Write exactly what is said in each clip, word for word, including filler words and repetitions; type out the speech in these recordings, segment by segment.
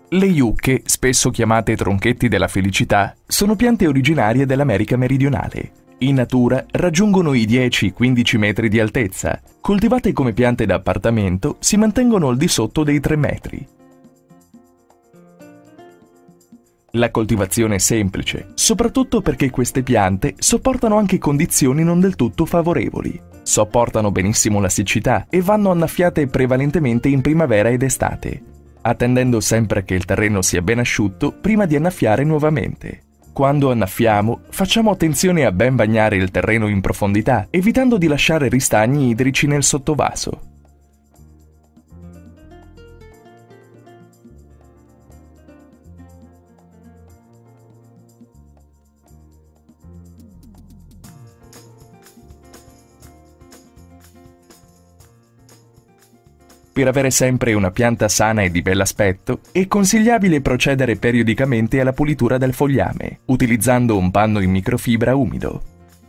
Le yucche, spesso chiamate tronchetti della felicità, sono piante originarie dell'America meridionale. In natura raggiungono i dieci quindici metri di altezza. Coltivate come piante da appartamento, si mantengono al di sotto dei tre metri. La coltivazione è semplice, soprattutto perché queste piante sopportano anche condizioni non del tutto favorevoli. Sopportano benissimo la siccità e vanno annaffiate prevalentemente in primavera ed estate, attendendo sempre che il terreno sia ben asciutto prima di annaffiare nuovamente. Quando annaffiamo, facciamo attenzione a ben bagnare il terreno in profondità, evitando di lasciare ristagni idrici nel sottovaso. Per avere sempre una pianta sana e di bell'aspetto, è consigliabile procedere periodicamente alla pulitura del fogliame, utilizzando un panno in microfibra umido.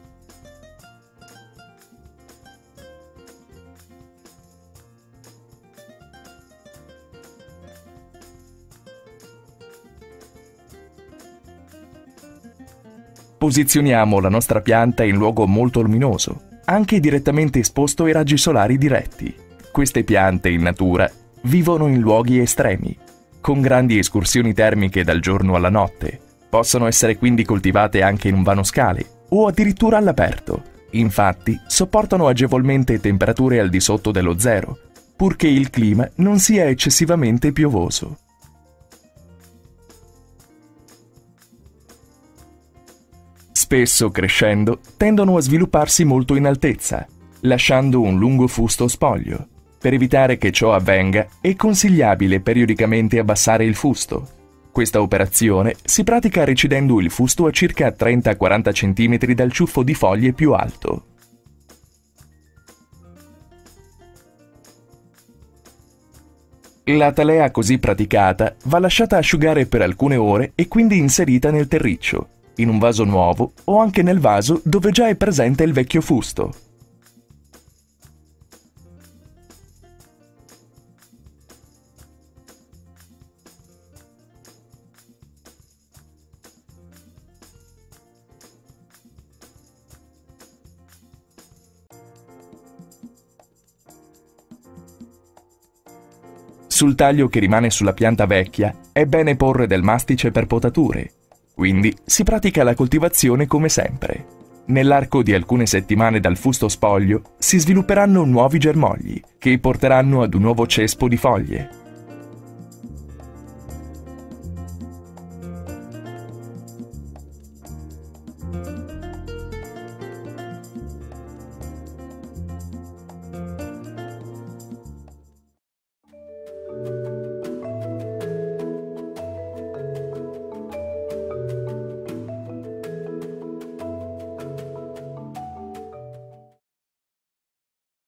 Posizioniamo la nostra pianta in luogo molto luminoso, anche direttamente esposto ai raggi solari diretti. Queste piante in natura vivono in luoghi estremi, con grandi escursioni termiche dal giorno alla notte. Possono essere quindi coltivate anche in un vano scale o addirittura all'aperto. Infatti, sopportano agevolmente temperature al di sotto dello zero, purché il clima non sia eccessivamente piovoso. Spesso, crescendo, tendono a svilupparsi molto in altezza, lasciando un lungo fusto spoglio. Per evitare che ciò avvenga, è consigliabile periodicamente abbassare il fusto. Questa operazione si pratica recidendo il fusto a circa trenta quaranta centimetri dal ciuffo di foglie più alto. La talea così praticata va lasciata asciugare per alcune ore e quindi inserita nel terriccio, in un vaso nuovo o anche nel vaso dove già è presente il vecchio fusto. Sul taglio che rimane sulla pianta vecchia è bene porre del mastice per potature, quindi si pratica la coltivazione come sempre. Nell'arco di alcune settimane dal fusto spoglio si svilupperanno nuovi germogli che porteranno ad un nuovo cespo di foglie.